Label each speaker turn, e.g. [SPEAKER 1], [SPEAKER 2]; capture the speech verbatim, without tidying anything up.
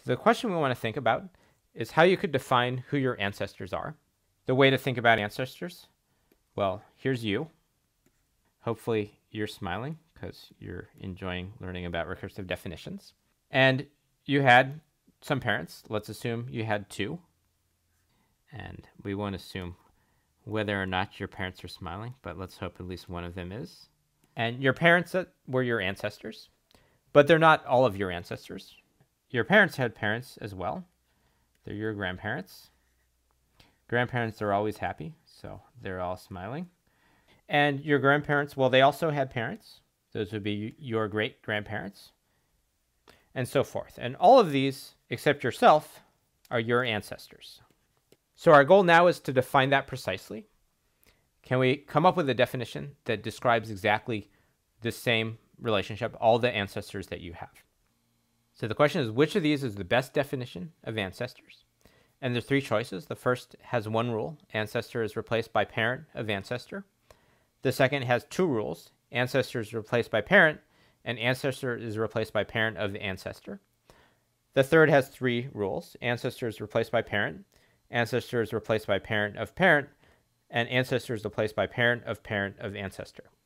[SPEAKER 1] the question we want to think about is how you could define who your ancestors are. The way to think about ancestors, well, here's you. Hopefully you're smiling because you're enjoying learning about recursive definitions. And you had some parents. Let's assume you had two. And we won't assume whether or not your parents are smiling, but let's hope at least one of them is. And your parents were your ancestors, but they're not all of your ancestors. Your parents had parents as well. They're your grandparents. Grandparents are always happy, so they're all smiling. And your grandparents, well, they also had parents. Those would be your great-grandparents, and so forth. And all of these, except yourself, are your ancestors. So our goal now is to define that precisely. Can we come up with a definition that describes exactly the same relationship, all the ancestors that you have? So the question is, which of these is the best definition of ancestors? And there's three choices. The first has one rule. Ancestor is replaced by parent of ancestor. The second has two rules. Ancestor is replaced by parent, and ancestor is replaced by parent of the ancestor. The third has three rules. Ancestor is replaced by parent. Ancestor is replaced by parent of parent, and ancestor is replaced by parent of parent of ancestor.